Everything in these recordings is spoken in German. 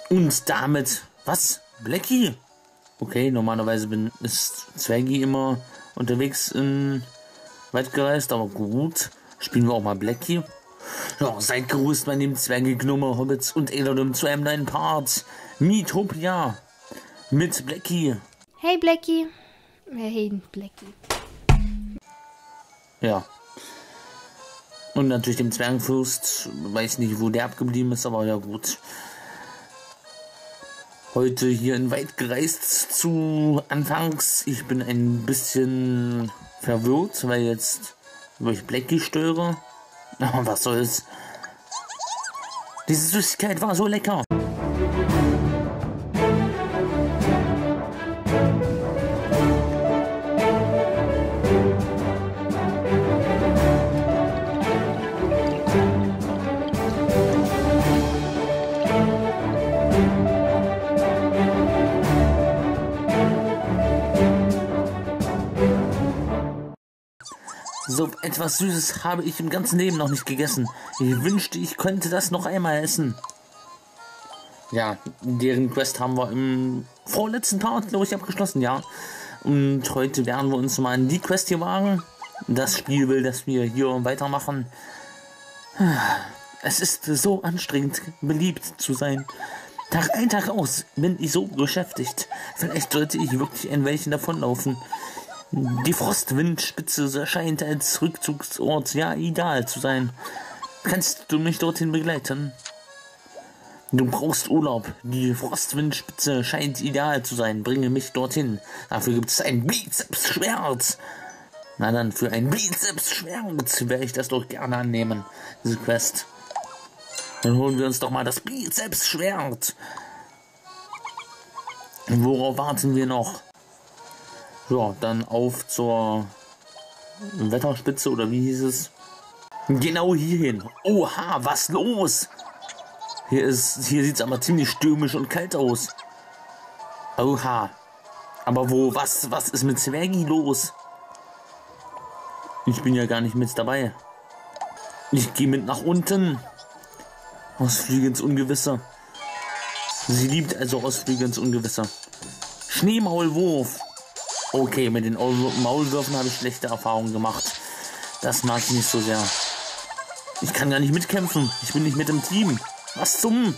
Und damit, was? Blackie? Okay, normalerweise ist Zwergi immer unterwegs in weit gereist, aber gut. Spielen wir auch mal Blackie. Ja, seid gegrüßt, meine lieben Zwerge, Gnome, Hobbits und Edelum zu einem neuen Part. Miitopia mit Blackie. Hey Blackie. Hey Blackie. Ja. Und natürlich dem Zwergenfürst. Weiß nicht, wo der abgeblieben ist, aber ja gut. Heute hier in weit gereist zu Anfangs. Ich bin ein bisschen verwirrt, weil jetzt über ich Blackie störe. Aber was soll's. Diese Süßigkeit war so lecker. So etwas Süßes habe ich im ganzen Leben noch nicht gegessen. Ich wünschte, ich könnte das noch einmal essen. Ja, deren Quest haben wir im vorletzten Part, glaube ich, abgeschlossen, ja. Und heute werden wir uns mal an die Quest hier wagen. Das Spiel will, dass wir hier weitermachen. Es ist so anstrengend, beliebt zu sein. Tag ein, Tag aus bin ich so beschäftigt. Vielleicht sollte ich wirklich ein Weilchen davonlaufen. Die Frostwindspitze scheint als Rückzugsort ja ideal zu sein. Kannst du mich dorthin begleiten? Du brauchst Urlaub. Die Frostwindspitze scheint ideal zu sein. Bringe mich dorthin. Dafür gibt es ein Bizepsschwert. Na dann, für ein Bizepsschwert werde ich das doch gerne annehmen, diese Quest. Dann holen wir uns doch mal das Bizepsschwert. Worauf warten wir noch? Ja, dann auf zur Wetterspitze, oder wie hieß es? Genau hierhin. Oha, was los? Hier sieht es aber ziemlich stürmisch und kalt aus. Oha. Aber wo, was ist mit Zwergi los? Ich bin ja gar nicht mit dabei. Ich gehe mit nach unten. Ausflüge ins Ungewisse. Sie liebt also Ausflüge ins Ungewisse. Schneemaulwurf. Okay, mit den Maulwürfen habe ich schlechte Erfahrungen gemacht. Das mag ich nicht so sehr. Ich kann gar nicht mitkämpfen. Ich bin nicht mit im Team. Was zum?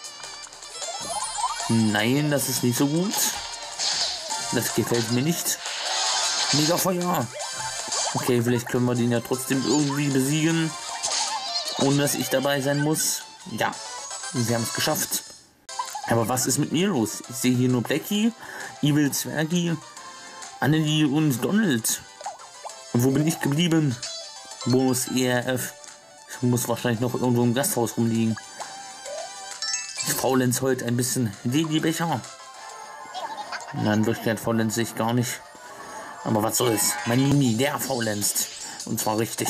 Nein, das ist nicht so gut. Das gefällt mir nicht. Mega Feuer. Okay, vielleicht können wir den ja trotzdem irgendwie besiegen. Ohne dass ich dabei sein muss. Ja, wir haben es geschafft. Aber was ist mit mir los? Ich sehe hier nur Blackie, Evil Zwergi, Annelie und Donald. Und wo bin ich geblieben? Bonus ERF. Ich muss wahrscheinlich noch irgendwo im Gasthaus rumliegen. Ich faulenz heute ein bisschen. Die Becher. Nein, in Wirklichkeit faulenze ich gar nicht. Aber was soll's? Mein Mimi, der faulenzt. Und zwar richtig.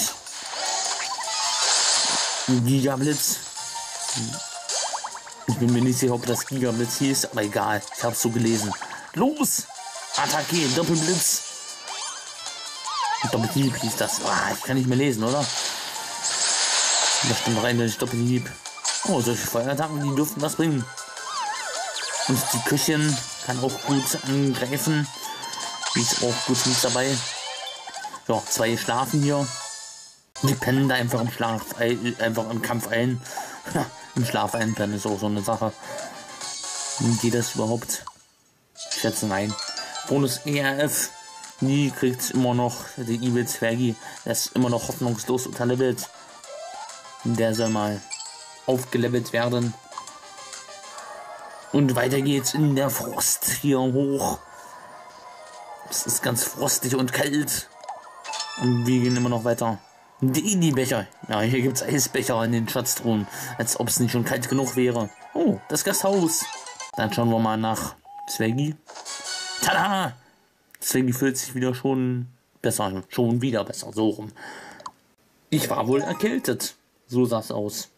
Gigablitz. Ich bin mir nicht sicher, ob das Gigablitz hieß, aber egal. Ich habe es so gelesen. Los! Attacke, Doppelblitz. Doppelhieb hieß das. Ah, ich kann nicht mehr lesen, oder? Da stimmt rein, das Doppelhieb. Oh, solche Feuerattacken, die dürften was bringen. Und die Köchin kann auch gut angreifen. Die ist auch gut mit dabei. Ja, zwei schlafen hier. Die pennen da einfach im Schlaf, einfach im Kampf ein. Ja, im Schlaf einpennen ist auch so eine Sache. Geht das überhaupt? Ich schätze nein. Bonus ERF. Die kriegt immer noch die Evil Zwergi. Der ist immer noch hoffnungslos unterlevelt. Der soll mal aufgelevelt werden. Und weiter geht's in der Frost hier hoch. Es ist ganz frostig und kalt. Und wir gehen immer noch weiter. Die Becher. Ja, hier gibt's Eisbecher in den Schatztruhen. Als ob es nicht schon kalt genug wäre. Oh, das Gasthaus. Dann schauen wir mal nach Zwergi. Tada! Zwergi fühlt sich wieder schon besser. Schon wieder besser. So rum. Ich war wohl erkältet. So sah es aus.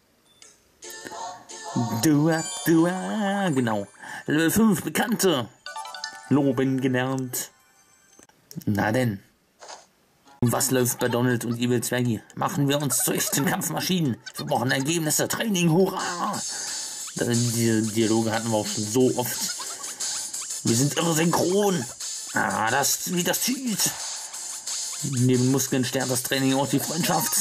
Genau. Level 5 Bekannte. Loben gelernt. Na denn. Und was läuft bei Donald und Evil Zwergi? Machen wir uns zu echten Kampfmaschinen. Wir brauchen Ergebnisse. Training, hurra! Die Dialoge hatten wir auch schon so oft. Wir sind irre synchron. Wie das zieht. Neben Muskeln stärkt das Training auch die Freundschaft.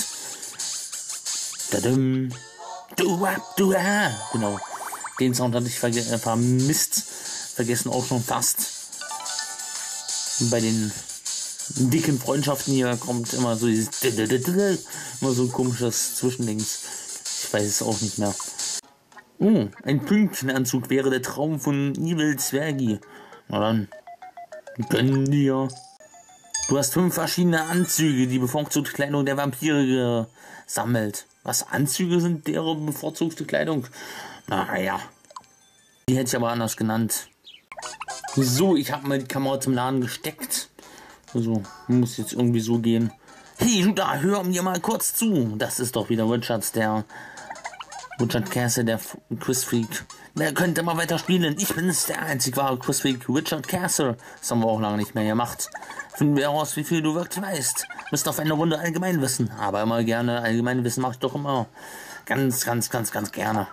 Genau. Den Sound hatte ich vermisst. Vergessen auch schon fast. Bei den dicken Freundschaften hier kommt immer so dieses immer so ein komisches Zwischendings. Ich weiß es auch nicht mehr. Oh, ein Pünktchenanzug wäre der Traum von Evil Zwergi. Na dann, gönn dir. Du hast 5 verschiedene Anzüge, die bevorzugte Kleidung der Vampire gesammelt. Was, Anzüge sind deren bevorzugte Kleidung? Naja, die hätte ich aber anders genannt. So, ich habe mal die Kamera zum Laden gesteckt. Also, muss jetzt irgendwie so gehen. Hey, du da, hör mir mal kurz zu. Das ist doch wieder Richard Castle, der Quizfreak. Wer könnte mal weiter spielen? Ich bin's, der einzig wahre Quizfreak, Richard Castle. Das haben wir auch lange nicht mehr gemacht. Finden wir heraus, wie viel du wirklich weißt. Müsst auf eine Runde Allgemeinwissen. Aber immer gerne. Allgemeinwissen mache ich doch immer. Ganz gerne.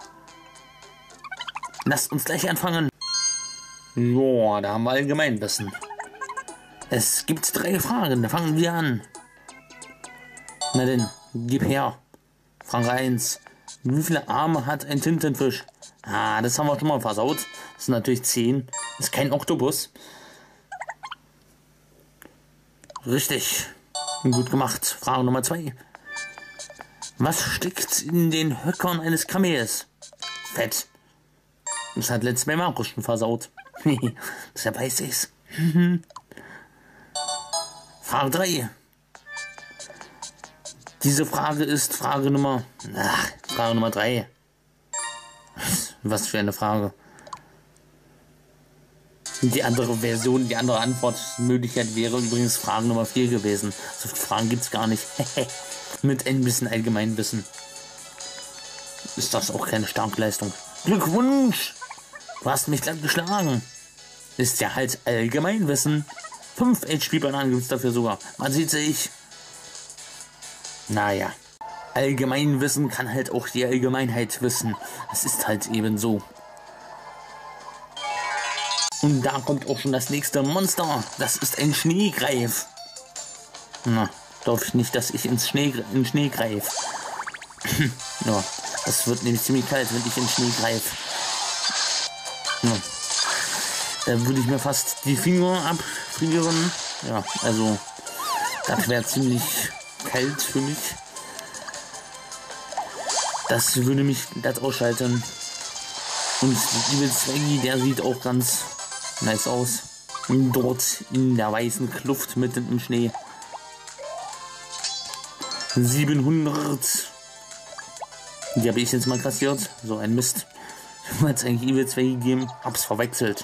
Lasst uns gleich anfangen. Joa, da haben wir Allgemeinwissen. Es gibt 3 Fragen. Da fangen wir an. Na denn, gib her. Frage 1. Wie viele Arme hat ein Tintenfisch? Das haben wir schon mal versaut. Das sind natürlich 10. Das ist kein Oktopus. Richtig. Gut gemacht. Frage Nummer 2. Was steckt in den Höckern eines Kamels? Fett. Das hat letztes Mal Markus schon versaut. Das weiß ich's. Frage 3. Diese Frage ist Frage Nummer 3. Was für eine Frage. Die andere Version, die andere Antwortmöglichkeit wäre übrigens Frage Nummer 4 gewesen. So viele Fragen gibt es gar nicht. Mit ein bisschen Allgemeinwissen. Ist das auch keine Starkleistung. Glückwunsch! Du hast mich glatt geschlagen. Ist ja halt Allgemeinwissen. 5 HP-Bananen gibt es dafür sogar. Man sieht sich. Naja. Allgemeinwissen kann halt auch die Allgemeinheit wissen. Es ist halt eben so. Und da kommt auch schon das nächste Monster. Das ist ein Schneegreif. Na, darf ich nicht, dass ich in Schnee greife. Ja, das wird nämlich ziemlich kalt, wenn ich in Schnee greife. Ja. Da würde ich mir fast die Finger abfrieren. Ja, also das wäre ziemlich kalt für mich. Das würde mich das ausschalten. Und Evil Zwergi, der sieht auch ganz nice aus. Und dort in der weißen Kluft mitten im Schnee. 700. Die habe ich jetzt mal kassiert. So ein Mist. Ich habe jetzt eigentlich Evil Zwergi gegeben. Hab's verwechselt.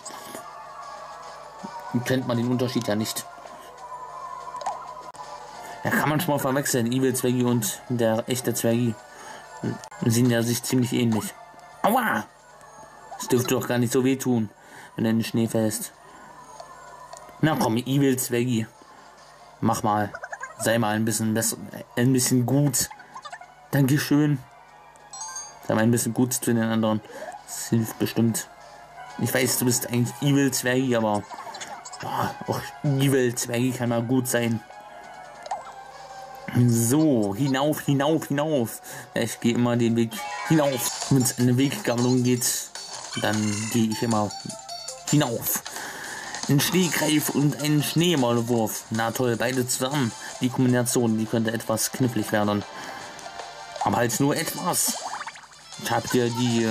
Kennt man den Unterschied ja nicht. Ja, kann man schon mal verwechseln. Evil Zwergi und der echte Zwergi sehen ja sich ziemlich ähnlich. Aua! Das dürfte doch gar nicht so wehtun, wenn du in den Schnee fällst. Na komm, Evil Zwergi. Mach mal. Sei mal ein bisschen besser, ein bisschen gut. Dankeschön. Sei mal ein bisschen gut zu den anderen. Das hilft bestimmt. Ich weiß, du bist eigentlich Evil Zwergi, aber auch Evil Zwergi kann mal gut sein. So, hinauf. Ja, ich gehe immer den Weg hinauf. Wenn es eine Weggabelung geht, dann gehe ich immer hinauf. Ein Schneegreif und ein Schneemaulwurf. Na toll, beide zusammen. Die Kombination, die könnte etwas knifflig werden. Aber halt nur etwas. Ich habe dir die,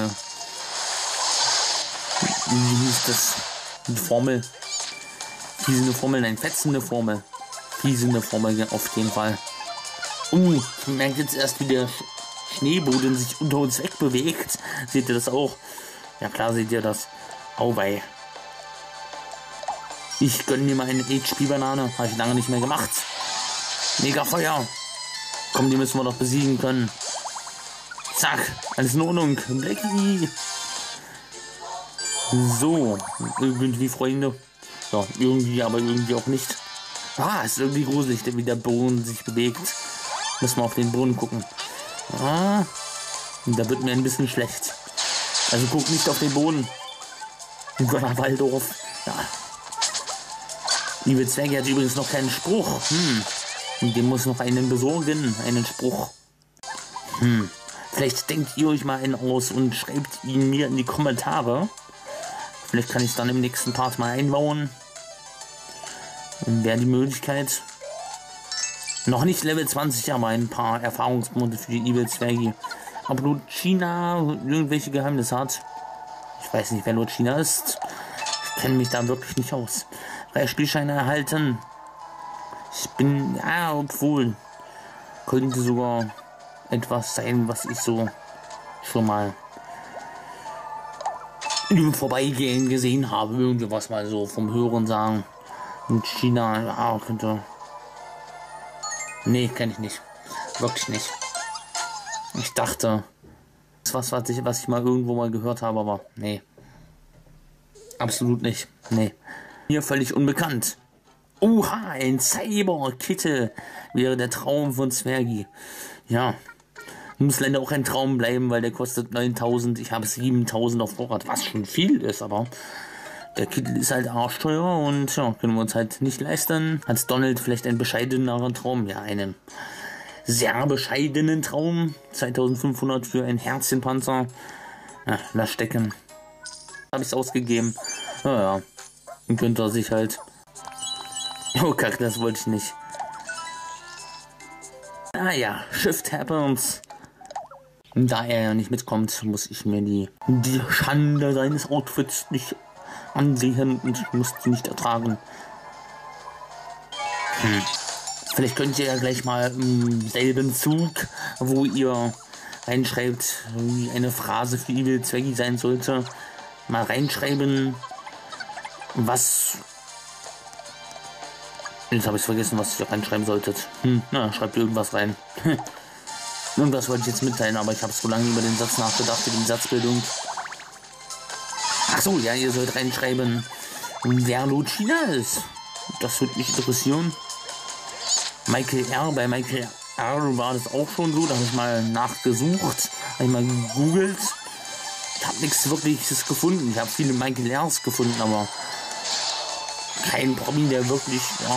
wie hieß das? Die Formel. Fiesende Formel, nein, fetzende Formel. Fiesende Formel auf jeden Fall. Ich merke jetzt erst, wie der Schneeboden sich unter uns wegbewegt. Seht ihr das auch? Ja klar seht ihr das. Auwei. Ich gönne mir mal eine HP-Banane. Habe ich lange nicht mehr gemacht. Mega Feuer. Komm, die müssen wir doch besiegen können. Zack. Alles in Ordnung. Blackie. So. Irgendwie, Freunde. So, irgendwie, aber irgendwie auch nicht. Ist irgendwie gruselig, wie der Boden sich bewegt. Müssen wir auf den Boden gucken. Da wird mir ein bisschen schlecht. Also guck nicht auf den Boden. Gunnar Waldorf. Ja. Liebe Zwerge hat übrigens noch keinen Spruch. Und dem muss noch einen besorgen. Einen Spruch. Vielleicht denkt ihr euch mal einen aus und schreibt ihn mir in die Kommentare. Vielleicht kann ich es dann im nächsten Part mal einbauen. Wäre die Möglichkeit. Noch nicht Level 20, aber ein paar Erfahrungspunkte für die Evil Zwerge. Ob Lucina irgendwelche Geheimnisse hat. Ich weiß nicht, wer Lucina ist. Ich kenne mich da wirklich nicht aus. 3 Spielscheine erhalten. Ich bin, ja, obwohl, könnte sogar etwas sein, was ich so schon mal im Vorbeigehen gesehen habe. Irgendwas mal so vom Hören sagen. Lucina, ja, könnte. Nee, kenne ich nicht. Wirklich nicht. Ich dachte, das ist was ich mal irgendwo mal gehört habe, aber nee. Absolut nicht. Nee. Mir völlig unbekannt. Oha, ein Cyber-Kittel wäre der Traum von Zwergi. Ja. Muss leider auch ein Traum bleiben, weil der kostet 9.000. Ich habe 7.000 auf Vorrat, was schon viel ist, aber der Kittel ist halt arschteuer und ja, können wir uns halt nicht leisten. Hat Donald vielleicht einen bescheideneren Traum? Ja, einen sehr bescheidenen Traum. 2.500 für ein Herzchenpanzer. Ja, lass stecken. Habe ich es ausgegeben. Naja, dann könnte er sich halt... Oh, kack, das wollte ich nicht. Naja, Shift happens. Da er ja nicht mitkommt, muss ich mir die Schande seines Outfits nicht ansehen und muss sie nicht ertragen. Vielleicht könnt ihr ja gleich mal im selben Zug, wo ihr reinschreibt, wie eine Phrase für Evil Zwergi sein sollte, mal reinschreiben, was... Jetzt habe ich vergessen, was ihr reinschreiben solltet. Na, schreibt irgendwas rein. Irgendwas wollte ich jetzt mitteilen, aber ich habe so lange über den Satz nachgedacht, über die Satzbildung. Ach so, ja, ihr sollt reinschreiben, wer Lucina ist. Das würde mich interessieren. Michael R. Bei Michael R. war das auch schon so. Da habe ich mal nachgesucht, habe ich mal gegoogelt. Ich habe nichts Wirkliches gefunden. Ich habe viele Michael R's gefunden, aber kein Promi, der wirklich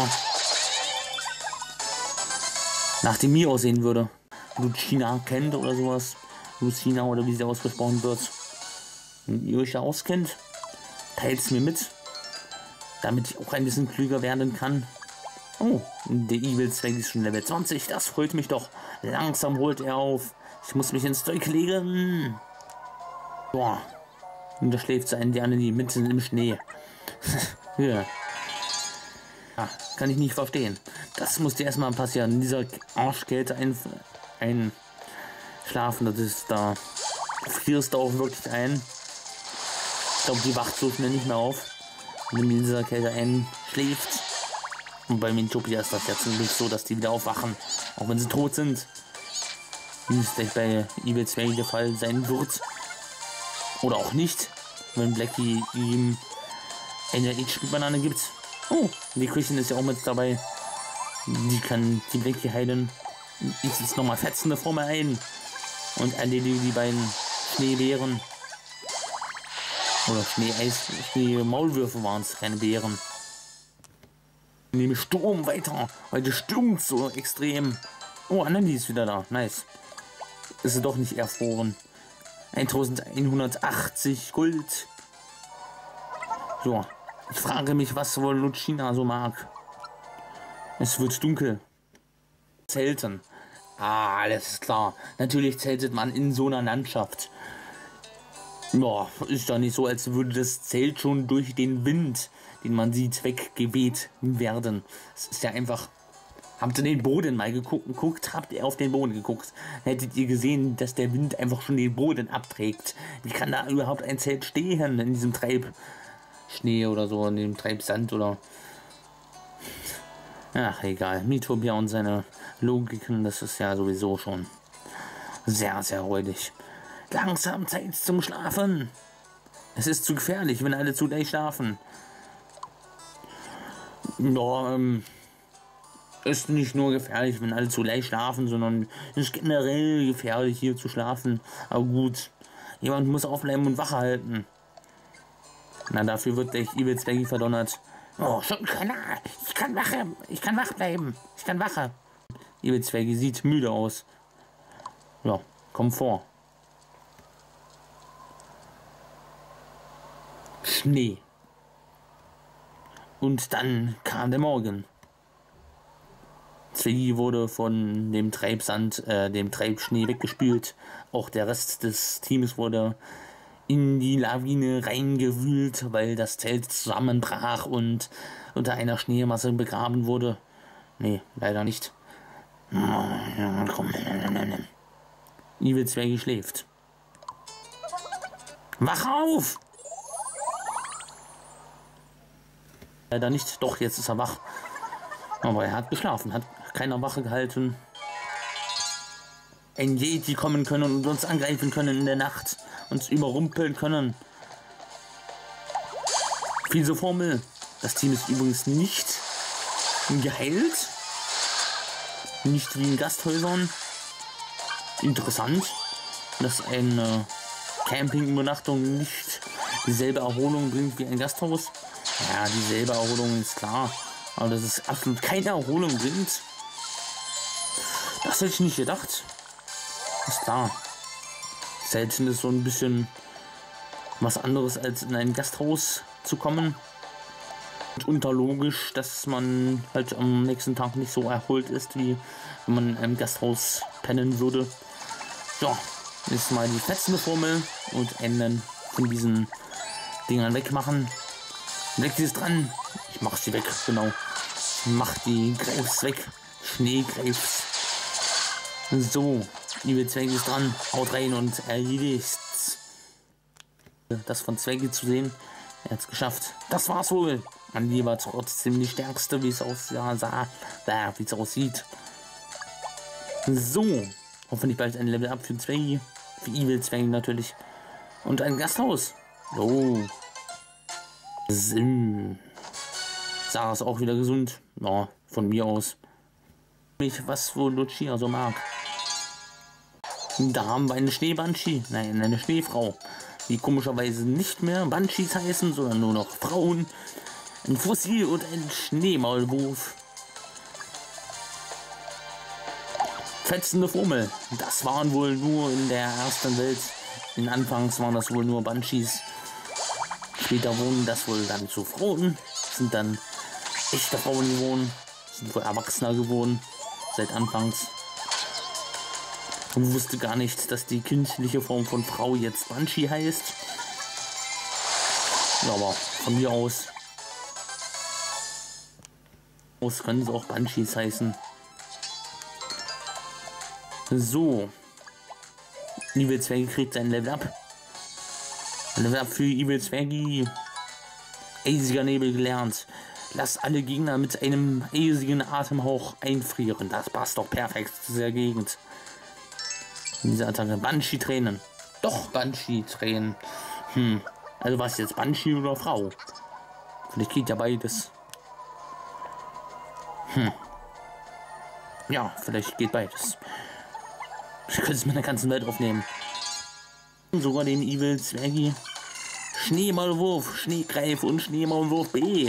nach dem mir aussehen würde. Lucina kennt oder sowas. Lucina oder wie sie ausgesprochen wird. Wenn ihr euch da auskennt, teilt es mir mit, damit ich auch ein bisschen klüger werden kann. Oh, der Evil Zwerg ist schon Level 20, das freut mich doch. Langsam holt er auf. Ich muss mich ins Zeug legen. Boah. Und da schläft so ein Dianini mitten im Schnee. Ja. Ja, kann ich nicht verstehen. Das musste erstmal passieren. In dieser Arschkälte einschlafen, das ist da. Frierst du auch wirklich ein. Ich glaube, die wacht so schnell nicht mehr auf, wenn in dieser Kälte einschläft. Und bei Mintopia ist das ja zum Glück so, dass die wieder aufwachen, auch wenn sie tot sind. Wie es gleich bei Evil Zwerg der Fall sein wird. Oder auch nicht, wenn Blackie ihm eine HP-Banane gibt. Oh, die Küchen ist ja auch mit dabei. Die kann die Blackie heilen. Ich setze nochmal fetzende Formel ein. Und erledige die beiden Schneebären. Oder Schneeeis, Schneemaulwürfe waren es, keine Bären. Ich nehme Sturm weiter. Heute stürmt so extrem. Oh, Anneli ist wieder da. Nice. Ist sie doch nicht erfroren. 1180 Gold. So. Ich frage mich, was wohl Lucina so mag. Es wird dunkel. Zelten. Ah, alles klar. Natürlich zeltet man in so einer Landschaft. Ja, ist doch nicht so, als würde das Zelt schon durch den Wind, den man sieht, weggeweht werden. Es ist ja einfach... Habt ihr den Boden mal geguckt? Habt ihr auf den Boden geguckt? Hättet ihr gesehen, dass der Wind einfach schon den Boden abträgt. Wie kann da überhaupt ein Zelt stehen in diesem Treibschnee oder so, in dem Treibsand oder... Ach, egal. Miitopia und seine Logiken, das ist ja sowieso schon sehr, sehr räudig. Langsam Zeit zum Schlafen. Es ist zu gefährlich, wenn alle zu gleich schlafen. Ja, ist nicht nur gefährlich, wenn alle zu gleich schlafen, sondern ist generell gefährlich, hier zu schlafen. Aber gut, Jemand muss aufbleiben und Wache halten. Na, dafür wird der Evil Zweggy verdonnert. Oh, schon keiner. Ich kann wach bleiben. Ich kann Wache. Evil Zweggy sieht müde aus. Ja, komm vor. Schnee. Und dann kam der Morgen. Zweggy wurde von dem Treibsand, dem Treibschnee weggespült. Auch der Rest des Teams wurde in die Lawine reingewühlt, weil das Zelt zusammenbrach und unter einer Schneemasse begraben wurde. Nee, leider nicht. Evil Zweggy schläft. Wach auf! Leider nicht. Doch, jetzt ist er wach. Aber er hat geschlafen, hat keiner Wache gehalten. Ein Yeti kommen können und uns angreifen können in der Nacht. Uns überrumpeln können. Fiese Formel. Das Team ist übrigens nicht geheilt. Nicht wie in Gasthäusern. Interessant, dass eine Campingübernachtung nicht dieselbe Erholung bringt wie ein Gasthaus. Ja, dieselbe Erholung ist klar. Aber dass es absolut keine Erholung bringt, das hätte ich nicht gedacht. Ist klar. Selten ist so ein bisschen was anderes als in ein Gasthaus zu kommen. Und unterlogisch, dass man halt am nächsten Tag nicht so erholt ist, wie wenn man im Gasthaus pennen würde. Ja, jetzt mal die fetzende Formel und Enden von diesen Dingern wegmachen. Weg ist dran. Ich mach sie weg, genau. Ich mach die Greifs weg. Schneegreifs. So, Evil Zweggy ist dran. Haut rein und erledigt's. Das von Zweggy zu sehen, er hat's geschafft. Das war's wohl. Andy war trotzdem die stärkste, wie es wie es aussieht. So, hoffentlich bald ein Level Up für Zweggy. Für Evil Zweggy natürlich. Und ein Gasthaus. Oh. Sarah ist auch wieder gesund. Ja, von mir aus. Was wohl Lucia so mag. Da haben wir eine Schneebanshee. Nein, eine Schneefrau. Die komischerweise nicht mehr Banshees heißen, sondern nur noch Frauen. Ein Fossil und ein Schneemaulwurf. Fetzende Formel. Das waren wohl nur in der ersten Welt. In Anfangs waren das wohl nur Banshees. Später wurden das wohl dann zu Frauen. Sind dann echte Frauen geworden. Sind wohl erwachsener geworden. Seit Anfangs. Und wusste gar nicht, dass die kindliche Form von Frau jetzt Banshee heißt. Ja, aber von mir aus können sie auch Banshees heißen. So. Evil Zweggy kriegt sein Level Up. Level Up für Evil Zweggy. Eisiger Nebel gelernt. Lass alle Gegner mit einem eisigen Atemhauch einfrieren. Das passt doch perfekt zu dieser Gegend. Diese Attacke. Banshee-Tränen. Doch, Banshee-Tränen. Also was jetzt? Banshee oder Frau? Vielleicht geht ja beides. Ja, vielleicht geht beides. Ich könnte es mit der ganzen Welt aufnehmen. Sogar den Evil Zweggy. Schneemaulwurf, Schneegreif und Schneemaulwurf B.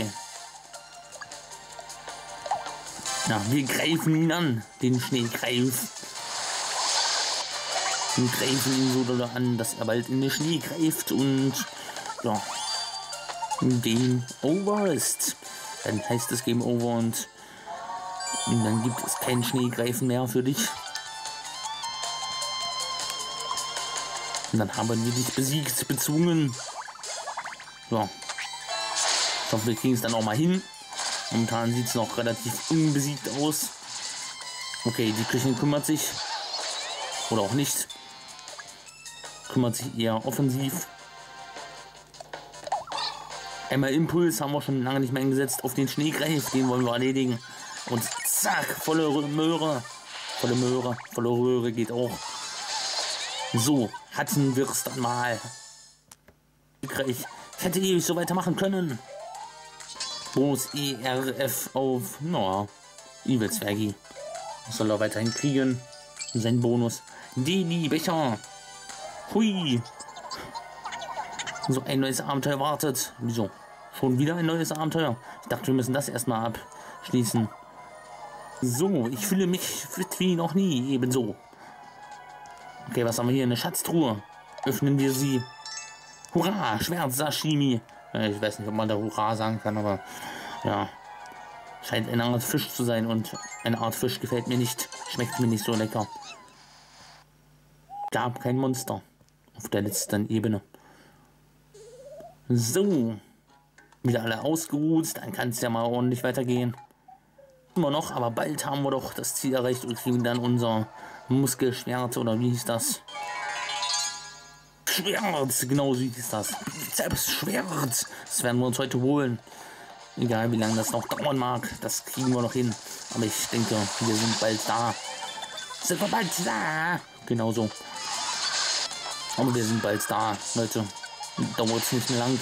Ja, wir greifen ihn an, den Schneegreif. Wir greifen ihn so an, dass er bald in den Schnee greift und ja, Game Over ist. Dann heißt es Game Over und dann gibt es kein Schneegreifen mehr für dich. Und dann haben wir dich besiegt, bezwungen. Ja. Ich hoffe, wir kriegen es dann auch mal hin. Momentan sieht es noch relativ unbesiegt aus. Okay, die Köchin kümmert sich. Oder auch nicht. Kümmert sich eher offensiv. Einmal Impuls haben wir schon lange nicht mehr eingesetzt auf den Schneegreif. Den wollen wir erledigen. Und zack, volle Möhre. Volle Möhre. Volle Röhre geht auch. So, hatten wir es dann mal. Ich hätte ewig so weitermachen können. Bonus ERF auf, Evil Zweggy. Das soll er weiterhin kriegen. Sein Bonus. Deli Becher. Hui. So ein neues Abenteuer wartet. Wieso? Schon wieder ein neues Abenteuer? Ich dachte, wir müssen das erstmal abschließen. So, ich fühle mich fit wie noch nie. Ebenso. Okay, was haben wir hier? Eine Schatztruhe. Öffnen wir sie. Hurra, Schwert Sashimi. Ich weiß nicht, ob man da Hurra sagen kann, aber ja. Scheint eine Art Fisch zu sein und eine Art Fisch gefällt mir nicht. Schmeckt mir nicht so lecker. Gab kein Monster auf der letzten Ebene. So. Wieder alle ausgeruht, dann kann es ja mal ordentlich weitergehen. Immer noch, aber bald haben wir doch das Ziel erreicht und kriegen dann unser Muskelschwert oder wie hieß das? Schwert, genau so hieß das. Selbstschwert. Das werden wir uns heute holen. Egal wie lange das noch dauern mag, das kriegen wir noch hin. Aber ich denke, wir sind bald da. Sind wir bald da? Genau so. Aber wir sind bald da, Leute. Dauert es nicht mehr lang.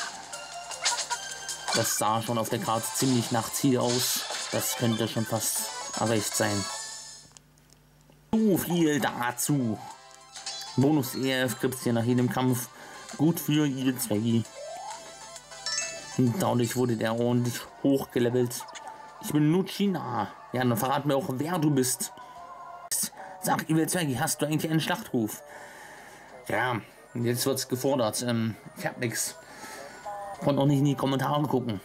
Das sah schon auf der Karte ziemlich nach Ziel aus. Das könnte schon fast erreicht sein. So viel dazu. Bonus EF gibt es hier nach jedem Kampf. Gut für jede Zwecki. Und dadurch wurde der ordentlich hochgelevelt. Ich bin Lucina. Ja, dann verrat mir auch, wer du bist. Sag, Evil Zwecki, hast du eigentlich einen Schlachtruf? Ja, jetzt wird's gefordert. Ich hab nix. Konnte auch nicht in die Kommentare gucken.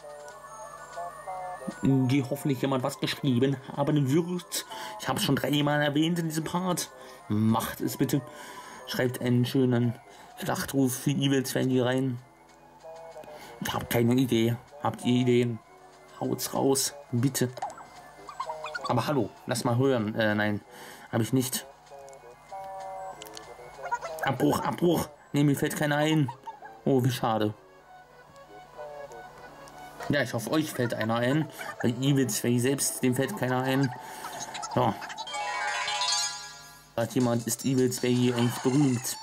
Die hoffentlich jemand was geschrieben haben wird. Ich habe es schon 3 Mal erwähnt in diesem Part. Macht es bitte. Schreibt einen schönen Schlachtruf für Evil Zwecki rein. Ich habe keine Idee. Habt ihr Ideen? Haut's raus, bitte. Aber hallo, lass mal hören. Nein, habe ich nicht. Abbruch, Abbruch. Nee, mir fällt keiner ein. Oh, wie schade. Ja, ich hoffe, euch fällt einer ein. Weil Evil Zwecki selbst, dem fällt keiner ein. Ja. Sagt jemand, ist Evil Zwecki eigentlich berühmt?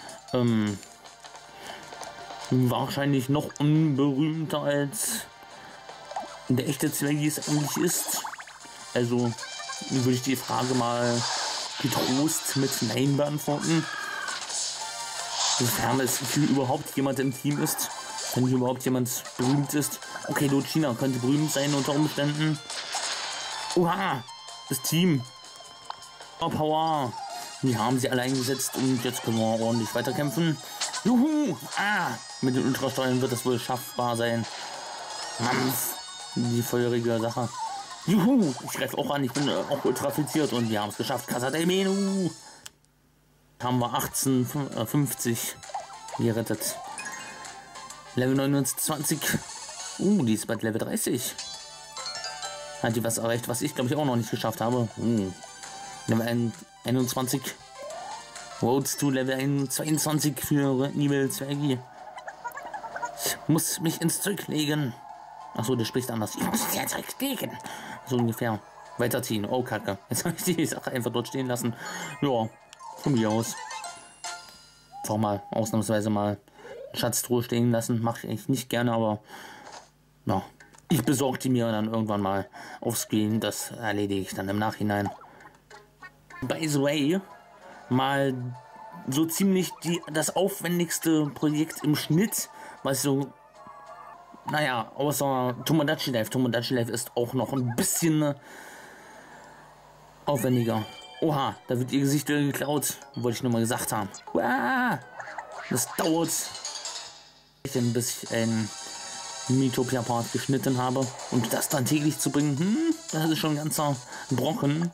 Wahrscheinlich noch unberühmter als der echte Zwecki es eigentlich ist. Also würde ich die Frage mal getrost mit Nein beantworten. Sofern es überhaupt jemand im Team ist. Wenn überhaupt jemand berühmt ist. Okay, Lucina könnte berühmt sein unter Umständen. Oha, das Team. Oh, Power. Die haben sie alle eingesetzt und jetzt können wir ordentlich weiterkämpfen. Juhu! Mit den Ultrasteuern wird das wohl schaffbar sein. Mampf. Die feurige Sache. Juhu! Ich greife auch an, ich bin auch ultrafiziert und wir haben es geschafft. Casa del Menü! Haben wir 1850 gerettet. Level 29. Die ist bald Level 30. Hat die was erreicht, was ich glaube ich auch noch nicht geschafft habe. Level 21. Roads to Level 22 für Evil Zwecki. Ich muss mich ins Zeug legen. Achso, der spricht anders. Ich muss mich ins Zeug legen. So ungefähr. Weiterziehen. Oh, Kacke. Jetzt habe ich die Sache einfach dort stehen lassen. Ja, von mir aus. Einfach mal, ausnahmsweise mal Schatztruhe stehen lassen. Mache ich eigentlich nicht gerne, aber ja. Ich besorge die mir dann irgendwann mal auf Screen. Das erledige ich dann im Nachhinein. By the way, mal so ziemlich das aufwendigste Projekt im Schnitt, was so, naja, außer Tomodachi Life. Tomodachi Life ist auch noch ein bisschen aufwendiger. Oha, da wird ihr Gesicht wieder geklaut. Wollte ich nur mal gesagt haben. Uah, das dauert, bis ich ein Miitopia-Part geschnitten habe. Und das dann täglich zu bringen, das ist schon ein ganzer Brocken.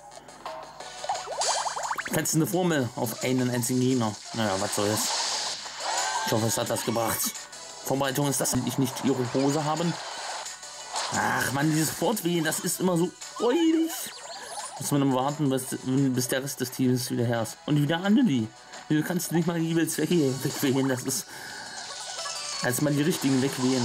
Fetzt eine Formel auf einen einzigen Gegner. Naja, was soll's. Ich hoffe, es hat das gebracht. Vorbereitung ist das, wenn ich nicht ihre Hose haben. Ach man, dieses Fortwählen, das ist immer so freudig. Muss man warten, bis der Rest des Teams wieder her ist. Und wieder Anneli. Du kannst nicht mal Evil Zwecki wegwählen. Das ist, als mal die richtigen wegwählen.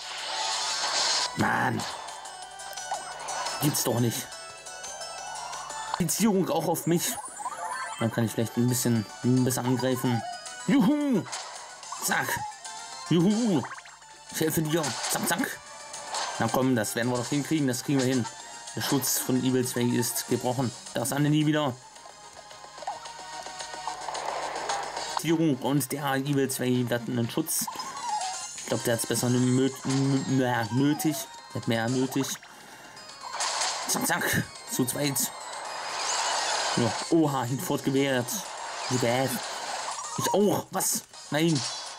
Mann. Gibt's doch nicht. Beziehung auch auf mich. Dann kann ich vielleicht ein bisschen besser angreifen. Juhu! Zack! Juhu! Ich helfe dir. Zack, zack. Na komm, das werden wir doch hinkriegen. Das kriegen wir hin. Der Schutz von Evil Zwecki ist gebrochen. Das Anneli wieder. Blockierung und der Evil 2 hat einen Schutz. Ich glaube, der hat es besser nötig. Der hat mehr nötig. Zack, zack. Zu zweit. Ja. Oha, hinfort gewehrt. Wie bad. Ich auch. Was? Nein.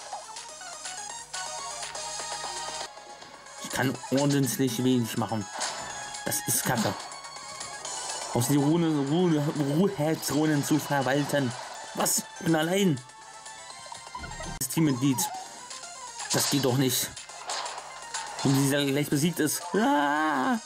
Ich kann ordentlich wenig machen. Das ist kacke. Aus die Ruhezonen zu verwalten. Was? Ich bin allein. Das Teammitglied. Das geht doch nicht. Und dieser gleich besiegt ist. Ah!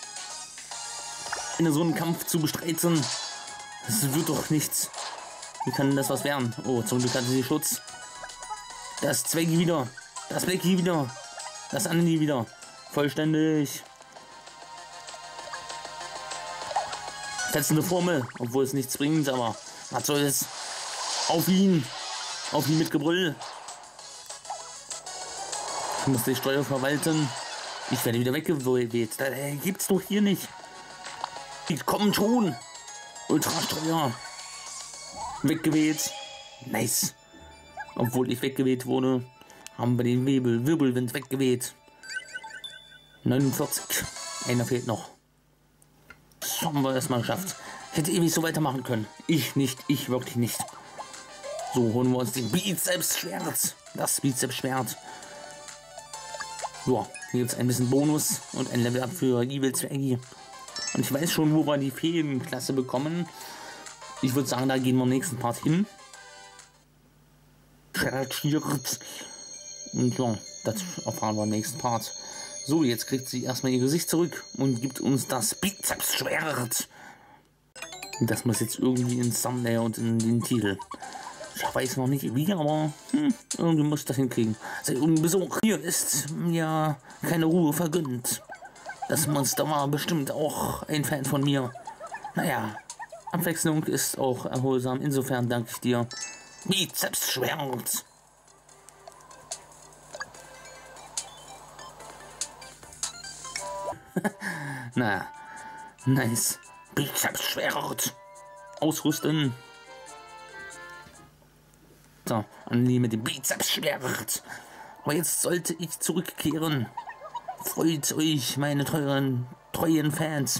In so einen Kampf zu bestreiten. Das wird doch nichts. Wie kann das was werden? Oh, zum Glück hatte sie Schutz. Das Zwecki wieder. Das Blackie wieder. Das Andi wieder. Vollständig. Fetzende Formel. Obwohl es nichts bringt, aber was soll es? Auf ihn. Auf ihn mit Gebrüll. Ich muss die Steuer verwalten. Ich werde wieder weggeweht. Das gibt's doch hier nicht. Die kommen schon. Ultrasteuer. Weggeweht. Nice. Obwohl ich weggeweht wurde, haben wir den Wirbelwind weggeweht. 49. Einer fehlt noch. Das haben wir erstmal geschafft. Ich hätte ewig so weitermachen können. Ich nicht. Ich wirklich nicht. So, holen wir uns den Bizeps-Schwert. Das Bizeps-Schwert. Ja, hier gibt es ein bisschen Bonus und ein Level-Up für Evil 2. Und ich weiß schon, wo wir die Feenklasse bekommen. Ich würde sagen, da gehen wir im nächsten Part hin. Und ja, das erfahren wir im nächsten Part. So, jetzt kriegt sie erstmal ihr Gesicht zurück und gibt uns das Bizeps-Schwert. Das muss jetzt irgendwie ins Thumbnail und in den Titel. Ich weiß noch nicht wie, aber irgendwie muss ich das hinkriegen. Seit Besuch hier ist ja keine Ruhe vergönnt. Das Monster war bestimmt auch ein Fan von mir. Naja, Abwechslung ist auch erholsam. Insofern danke ich dir. Bizeps-Schwert. Na, nice. Bizeps-Schwert. Ausrüsten. So, Andi mit dem Bizeps-Schwert. Aber jetzt sollte ich zurückkehren. Freut euch, meine treuen Fans.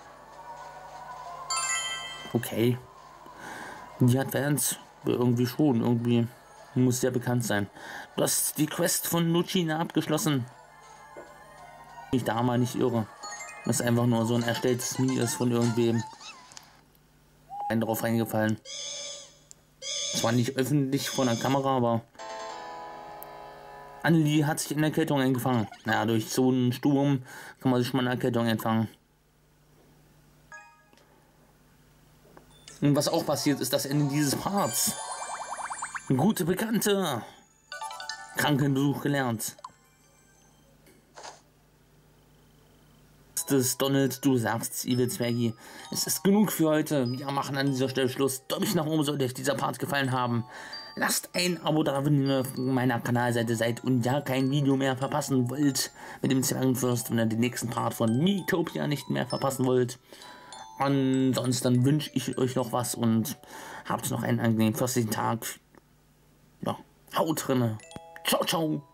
Okay. Die hat Fans. Irgendwie schon. Irgendwie muss ja bekannt sein. Du hast die Quest von Lucina abgeschlossen. Ich da mal nicht irre. Das ist einfach nur so ein erstelltes Meme ist von irgendwem. Ein drauf reingefallen. Zwar nicht öffentlich vor der Kamera, aber Anli hat sich in der Erkältung eingefangen. Naja, durch so einen Sturm kann man sich mal eine Erkältung einfangen. Und was auch passiert, ist das Ende dieses Parts. Gute Bekannte. Krankenbesuch gelernt. Das Donald, du sagst, Evil 2. Es ist genug für heute. Wir machen an dieser Stelle Schluss. Däumchen nach oben sollte euch dieser Part gefallen haben. Lasst ein Abo da, wenn ihr auf meiner Kanalseite seid und ja kein Video mehr verpassen wollt mit dem Zwergenfürst und dann den nächsten Part von Miitopia nicht mehr verpassen wollt. Ansonsten wünsche ich euch noch was und habt noch einen angenehmen fürstlichen Tag. Ja, haut drinne. Ciao, ciao.